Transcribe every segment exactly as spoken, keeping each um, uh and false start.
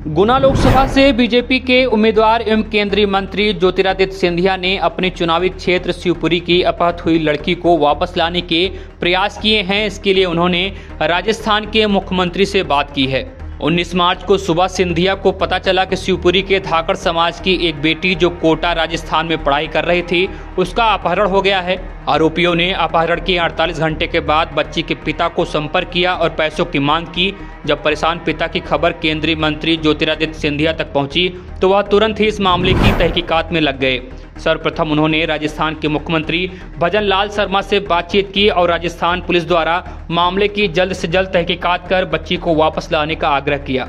गुना लोकसभा से बीजेपी के उम्मीदवार एवं केंद्रीय मंत्री ज्योतिरादित्य सिंधिया ने अपने चुनावी क्षेत्र शिवपुरी की अपहृत हुई लड़की को वापस लाने के प्रयास किए हैं। इसके लिए उन्होंने राजस्थान के मुख्यमंत्री से बात की है। उन्नीस मार्च को सुबह सिंधिया को पता चला कि शिवपुरी के धाकड़ समाज की एक बेटी जो कोटा राजस्थान में पढ़ाई कर रही थी, उसका अपहरण हो गया है। आरोपियों ने अपहरण के अड़तालीस घंटे के बाद बच्ची के पिता को संपर्क किया और पैसों की मांग की। जब परेशान पिता की खबर केंद्रीय मंत्री ज्योतिरादित्य सिंधिया तक पहुंची तो वह तुरंत ही इस मामले की तहकीकात में लग गए। सर्वप्रथम उन्होंने राजस्थान के मुख्यमंत्री भजन लाल शर्मा से बातचीत की और राजस्थान पुलिस द्वारा मामले की जल्द से जल्द तहकीकात कर बच्ची को वापस लाने का आग्रह किया।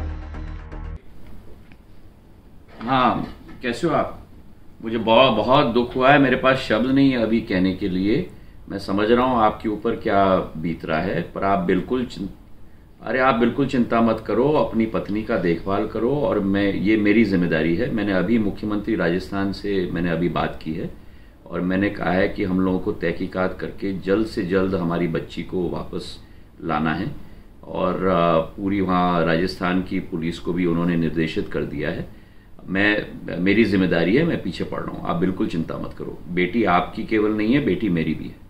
हाँ, कैसे हो आप? मुझे बहुत बहुत दुख हुआ है। मेरे पास शब्द नहीं है अभी कहने के लिए। मैं समझ रहा हूँ आपके ऊपर क्या बीत रहा है, पर आप बिल्कुल अरे आप बिल्कुल चिंता मत करो। अपनी पत्नी का देखभाल करो और मैं ये मेरी जिम्मेदारी है। मैंने अभी मुख्यमंत्री राजस्थान से मैंने अभी बात की है और मैंने कहा है कि हम लोगों को तहकीकात करके जल्द से जल्द हमारी बच्ची को वापस लाना है और पूरी वहाँ राजस्थान की पुलिस को भी उन्होंने निर्देशित कर दिया है। मैं मेरी जिम्मेदारी है, मैं पीछे पड़ रहा हूँ। आप बिल्कुल चिंता मत करो। बेटी आपकी केवल नहीं है, बेटी मेरी भी है।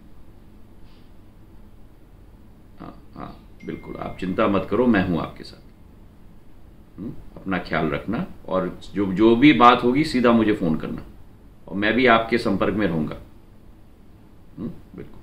हाँ हाँ बिल्कुल, आप चिंता मत करो, मैं हूं आपके साथ। हुँ? अपना ख्याल रखना और जो जो भी बात होगी सीधा मुझे फोन करना और मैं भी आपके संपर्क में रहूंगा। बिल्कुल।